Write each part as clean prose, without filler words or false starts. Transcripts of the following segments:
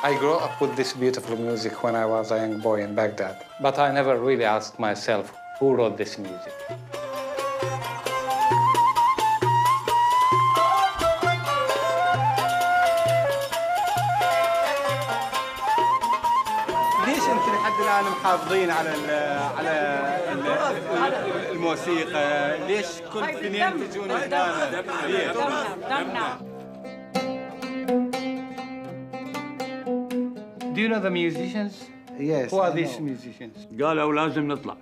I grew up with this beautiful music when I was a young boy in Baghdad. But I never really asked myself, who wrote this music? ليش انت لحد الان محافظين على الموسيقى؟ ليش كل سنين تجون دمنا؟ Do you know the musicians? Yes. Who are these musicians? قالوا لازم نطلع.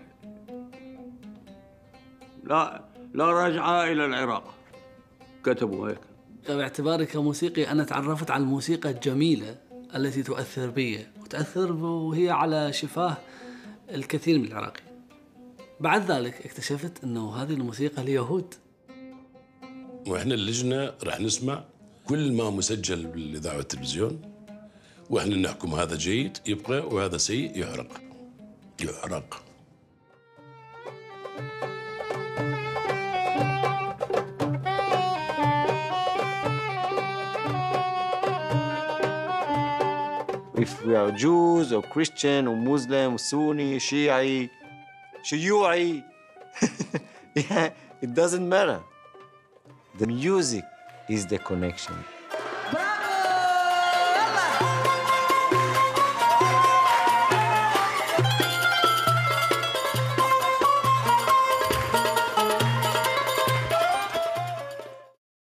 لا رجعة إلى العراق. كتبوا هيك. باعتباري كموسيقي أنا تعرفت على الموسيقى الجميلة التي تؤثر بي وتأثر وهي على شفاه الكثير من العراقيين. بعد ذلك اكتشفت أنه هذه الموسيقى اليهود. وإحنا اللجنة راح نسمع كل ما مسجل بالإذاعة والتلفزيون، وإحنا نحكم هذا جيد يبقى وهذا سيء يحرق. If we are Jews or Christian or Muslim or Sunni, Shi'i, Shuyu'i, yeah, it doesn't matter. The music is the connection.